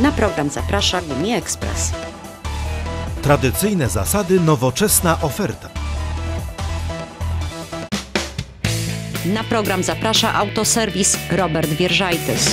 Na program zaprasza Gumi Express. Tradycyjne zasady, nowoczesna oferta. Na program zaprasza autoserwis Robert Wierzajtys.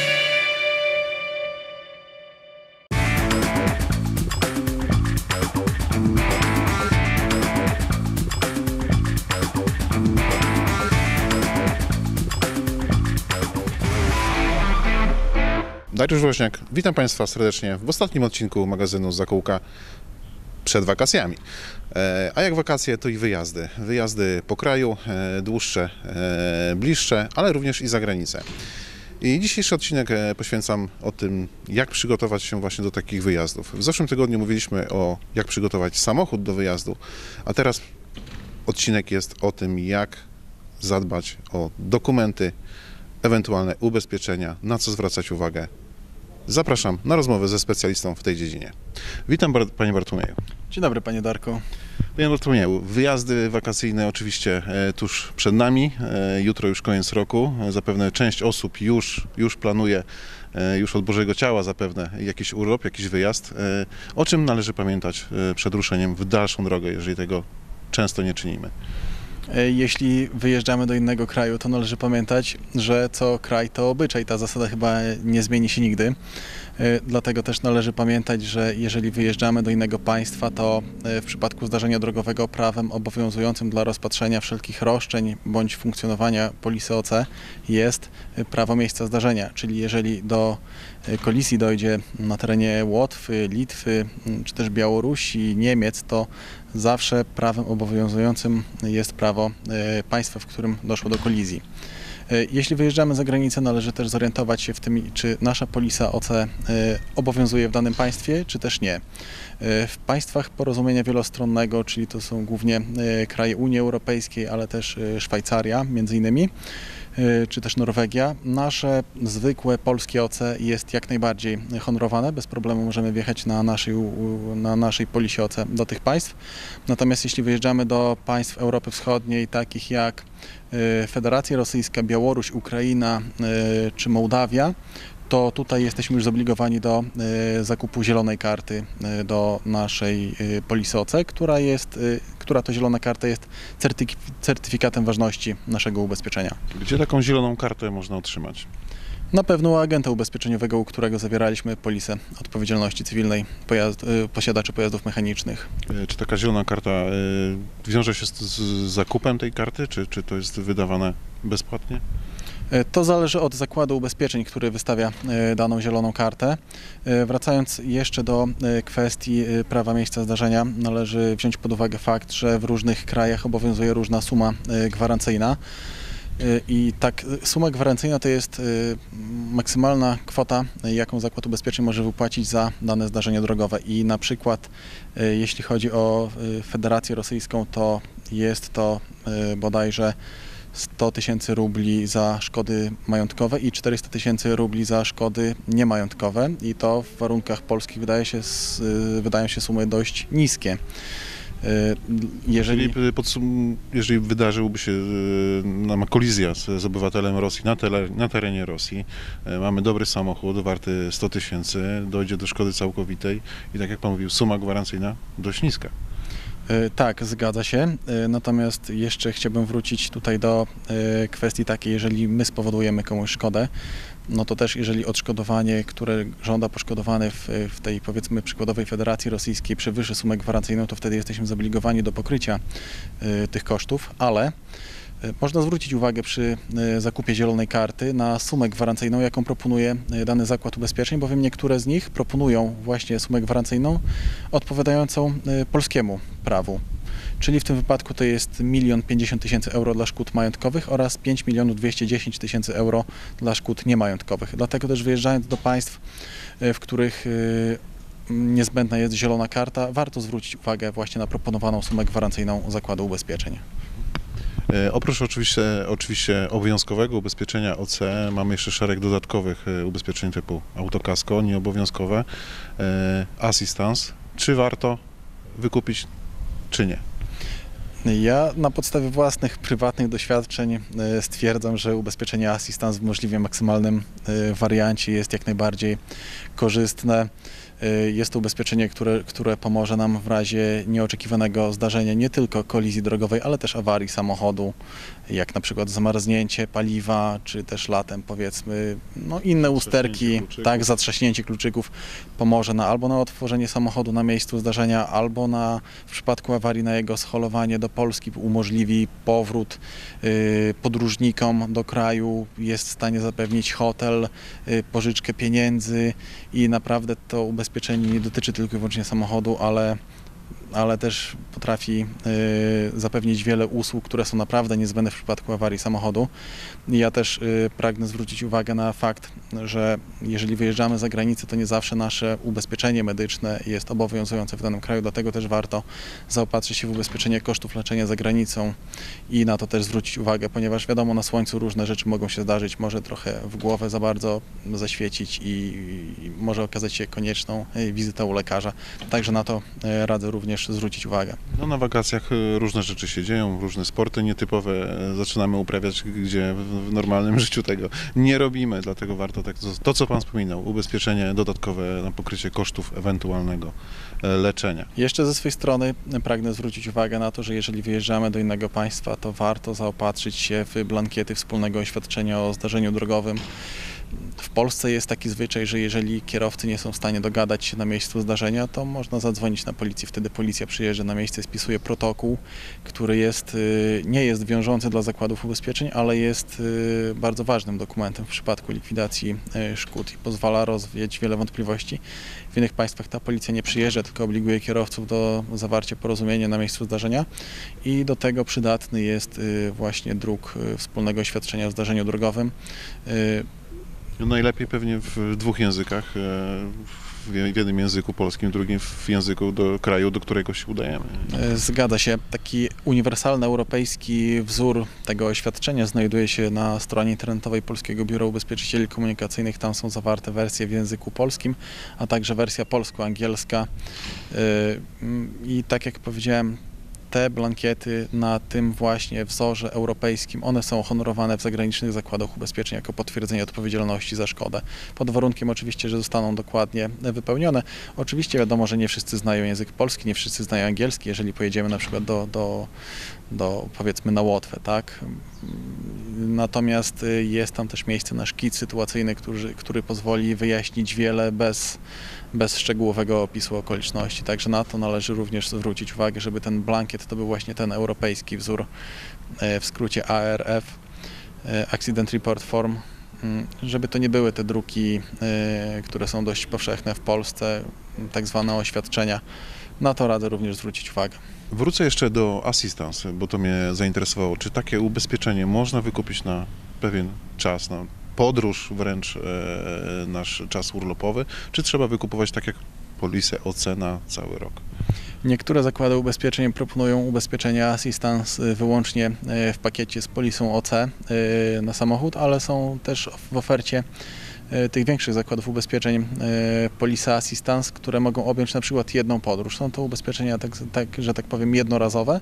Dariusz Woźniak, witam Państwa serdecznie w ostatnim odcinku magazynu Zakółka przed wakacjami. A jak wakacje, to i wyjazdy. Wyjazdy po kraju, dłuższe, bliższe, ale również i za granicę. I dzisiejszy odcinek poświęcam o tym, jak przygotować się właśnie do takich wyjazdów. W zeszłym tygodniu mówiliśmy o jak przygotować samochód do wyjazdu, a teraz odcinek jest o tym, jak zadbać o dokumenty, ewentualne ubezpieczenia, na co zwracać uwagę. Zapraszam na rozmowę ze specjalistą w tej dziedzinie. Witam Panie Bartłomieju. Dzień dobry Panie Darku. Panie Bartłomieju, wyjazdy wakacyjne oczywiście tuż przed nami. Jutro już koniec roku. Zapewne część osób już planuje, już od Bożego Ciała zapewne jakiś urlop, jakiś wyjazd. O czym należy pamiętać przed ruszeniem w dalszą drogę, jeżeli tego często nie czynimy? Jeśli wyjeżdżamy do innego kraju, to należy pamiętać, że co kraj to obyczaj. Ta zasada chyba nie zmieni się nigdy. Dlatego też należy pamiętać, że jeżeli wyjeżdżamy do innego państwa, to w przypadku zdarzenia drogowego prawem obowiązującym dla rozpatrzenia wszelkich roszczeń bądź funkcjonowania polisy OC jest prawo miejsca zdarzenia. Czyli jeżeli do kolizji dojdzie na terenie Łotwy, Litwy czy też Białorusi, Niemiec, to zawsze prawem obowiązującym jest prawo państwa, w którym doszło do kolizji. Jeśli wyjeżdżamy za granicę, należy też zorientować się w tym, czy nasza polisa OC obowiązuje w danym państwie, czy też nie. W państwach porozumienia wielostronnego, czyli to są głównie kraje Unii Europejskiej, ale też Szwajcaria między innymi, czy też Norwegia, nasze zwykłe polskie OC jest jak najbardziej honorowane. Bez problemu możemy wjechać na naszej polisie OC do tych państw. Natomiast jeśli wyjeżdżamy do państw Europy Wschodniej, takich jak Federacja Rosyjska, Białoruś, Ukraina czy Mołdawia, to tutaj jesteśmy już zobligowani do zakupu zielonej karty do naszej polisy OC, która to zielona karta jest certyfikatem ważności naszego ubezpieczenia. Gdzie taką zieloną kartę można otrzymać? Na pewno u agenta ubezpieczeniowego, u którego zawieraliśmy polisę odpowiedzialności cywilnej posiadaczy pojazdów mechanicznych. Czy taka zielona karta wiąże się z zakupem tej karty, czy to jest wydawane bezpłatnie? To zależy od zakładu ubezpieczeń, który wystawia daną zieloną kartę. Wracając jeszcze do kwestii prawa miejsca zdarzenia, należy wziąć pod uwagę fakt, że w różnych krajach obowiązuje różna suma gwarancyjna. I tak, suma gwarancyjna to jest maksymalna kwota, jaką zakład ubezpieczeń może wypłacić za dane zdarzenie drogowe. I na przykład jeśli chodzi o Federację Rosyjską, to jest to bodajże 100 000 rubli za szkody majątkowe i 400 000 rubli za szkody niemajątkowe. I to w warunkach polskich wydają się sumy dość niskie. Jeżeli wydarzyłby się kolizja z obywatelem Rosji na terenie Rosji, mamy dobry samochód warty 100 000, dojdzie do szkody całkowitej i tak jak Pan mówił, suma gwarancyjna dość niska. Tak, zgadza się. Natomiast jeszcze chciałbym wrócić tutaj do kwestii takiej, jeżeli my spowodujemy komuś szkodę, no to też jeżeli odszkodowanie, które żąda poszkodowany w tej, powiedzmy, przykładowej Federacji Rosyjskiej przewyższy sumę gwarancyjną, to wtedy jesteśmy zobligowani do pokrycia tych kosztów, ale można zwrócić uwagę przy zakupie zielonej karty na sumę gwarancyjną, jaką proponuje dany zakład ubezpieczeń, bowiem niektóre z nich proponują właśnie sumę gwarancyjną odpowiadającą polskiemu prawu. Czyli w tym wypadku to jest 1 050 000 euro dla szkód majątkowych oraz 5 210 000 euro dla szkód niemajątkowych. Dlatego też wyjeżdżając do państw, w których niezbędna jest zielona karta, warto zwrócić uwagę właśnie na proponowaną sumę gwarancyjną zakładu ubezpieczeń. Oprócz oczywiście obowiązkowego ubezpieczenia OC mamy jeszcze szereg dodatkowych ubezpieczeń typu autokasko, nieobowiązkowe, assistance. Czy warto wykupić, czy nie? Ja na podstawie własnych, prywatnych doświadczeń stwierdzam, że ubezpieczenie Assistance w możliwie maksymalnym wariancie jest jak najbardziej korzystne. Jest to ubezpieczenie, które pomoże nam w razie nieoczekiwanego zdarzenia, nie tylko kolizji drogowej, ale też awarii samochodu, jak na przykład zamarznięcie paliwa, czy też latem powiedzmy, no inne usterki, tak, zatrzaśnięcie kluczyków pomoże albo na otworzenie samochodu na miejscu zdarzenia, albo w przypadku awarii na jego scholowanie do Polski, umożliwi powrót podróżnikom do kraju, jest w stanie zapewnić hotel, pożyczkę pieniędzy i naprawdę to ubezpieczenie nie dotyczy tylko i wyłącznie samochodu, ale też potrafi zapewnić wiele usług, które są naprawdę niezbędne w przypadku awarii samochodu. Ja też pragnę zwrócić uwagę na fakt, że jeżeli wyjeżdżamy za granicę, to nie zawsze nasze ubezpieczenie medyczne jest obowiązujące w danym kraju, dlatego też warto zaopatrzyć się w ubezpieczenie kosztów leczenia za granicą i na to też zwrócić uwagę, ponieważ wiadomo, na słońcu różne rzeczy mogą się zdarzyć, może trochę w głowę za bardzo zaświecić i może okazać się konieczną wizytę u lekarza. Także na to radzę również zwrócić uwagę. No, na wakacjach różne rzeczy się dzieją, różne sporty nietypowe zaczynamy uprawiać, gdzie w normalnym życiu tego nie robimy, dlatego warto to, co Pan wspominał, ubezpieczenie dodatkowe na pokrycie kosztów ewentualnego leczenia. Jeszcze ze swojej strony pragnę zwrócić uwagę na to, że jeżeli wyjeżdżamy do innego państwa, to warto zaopatrzyć się w blankiety wspólnego oświadczenia o zdarzeniu drogowym. W Polsce jest taki zwyczaj, że jeżeli kierowcy nie są w stanie dogadać się na miejscu zdarzenia, to można zadzwonić na policję. Wtedy policja przyjeżdża na miejsce, spisuje protokół, który nie jest wiążący dla zakładów ubezpieczeń, ale jest bardzo ważnym dokumentem w przypadku likwidacji szkód i pozwala rozwiać wiele wątpliwości. W innych państwach ta policja nie przyjeżdża, tylko obliguje kierowców do zawarcia porozumienia na miejscu zdarzenia i do tego przydatny jest właśnie druk wspólnego oświadczenia o zdarzeniu drogowym. Najlepiej pewnie w dwóch językach, w jednym języku polskim, drugim w języku do kraju, do którego się udajemy. Zgadza się. Taki uniwersalny europejski wzór tego oświadczenia znajduje się na stronie internetowej Polskiego Biura Ubezpieczycieli Komunikacyjnych. Tam są zawarte wersje w języku polskim, a także wersja polsko-angielska. I tak jak powiedziałem, te blankiety na tym właśnie wzorze europejskim, one są honorowane w zagranicznych zakładach ubezpieczeń jako potwierdzenie odpowiedzialności za szkodę. Pod warunkiem oczywiście, że zostaną dokładnie wypełnione. Oczywiście wiadomo, że nie wszyscy znają język polski, nie wszyscy znają angielski. Jeżeli pojedziemy na przykład do powiedzmy na Łotwę, tak? Natomiast jest tam też miejsce na szkic sytuacyjny, który pozwoli wyjaśnić wiele bez szczegółowego opisu okoliczności. Także na to należy również zwrócić uwagę, żeby ten blankiet to był właśnie ten europejski wzór, w skrócie ARF, Accident Report Form, żeby to nie były te druki, które są dość powszechne w Polsce, tak zwane oświadczenia. Na to radzę również zwrócić uwagę. Wrócę jeszcze do Assistance, bo to mnie zainteresowało. Czy takie ubezpieczenie można wykupić na pewien czas, na podróż wręcz, nasz czas urlopowy, czy trzeba wykupować tak jak polisę OC na cały rok? Niektóre zakłady ubezpieczeń proponują ubezpieczenia Assistance wyłącznie w pakiecie z polisą OC na samochód, ale są też w ofercie tych większych zakładów ubezpieczeń polisa Assistance, które mogą objąć na przykład jedną podróż. Są to ubezpieczenia, że tak powiem, jednorazowe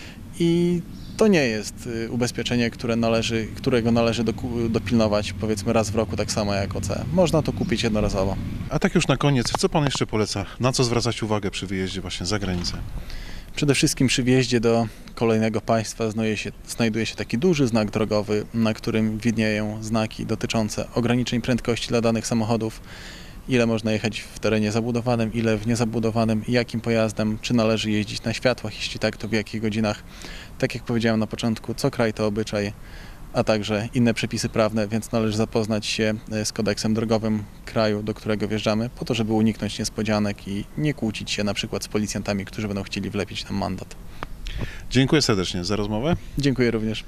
i to nie jest ubezpieczenie, którego należy dopilnować powiedzmy raz w roku, tak samo jak OC. Można to kupić jednorazowo. A tak już na koniec, co Pan jeszcze poleca? Na co zwracać uwagę przy wyjeździe właśnie za granicę? Przede wszystkim przy wjeździe do kolejnego państwa znajduje się taki duży znak drogowy, na którym widnieją znaki dotyczące ograniczeń prędkości dla danych samochodów, ile można jechać w terenie zabudowanym, ile w niezabudowanym, jakim pojazdem, czy należy jeździć na światłach, jeśli tak, to w jakich godzinach. Tak jak powiedziałem na początku, co kraj to obyczaj, a także inne przepisy prawne, więc należy zapoznać się z kodeksem drogowym kraju, do którego wjeżdżamy, po to, żeby uniknąć niespodzianek i nie kłócić się na przykład z policjantami, którzy będą chcieli wlepić nam mandat. Dziękuję serdecznie za rozmowę. Dziękuję również.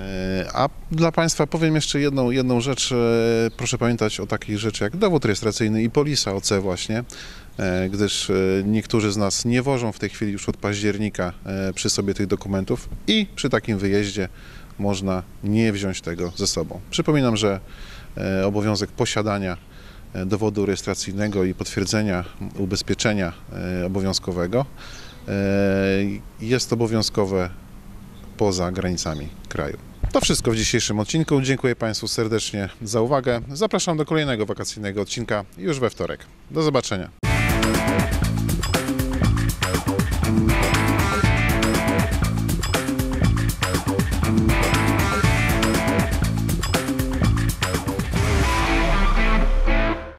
A dla Państwa powiem jeszcze jedną rzecz. Proszę pamiętać o takiej rzeczy jak dowód rejestracyjny i polisa OC właśnie, gdyż niektórzy z nas nie wożą w tej chwili już od października przy sobie tych dokumentów i przy takim wyjeździe można nie wziąć tego ze sobą. Przypominam, że obowiązek posiadania dowodu rejestracyjnego i potwierdzenia ubezpieczenia obowiązkowego jest obowiązkowe poza granicami kraju. To wszystko w dzisiejszym odcinku. Dziękuję Państwu serdecznie za uwagę. Zapraszam do kolejnego wakacyjnego odcinka już we wtorek. Do zobaczenia.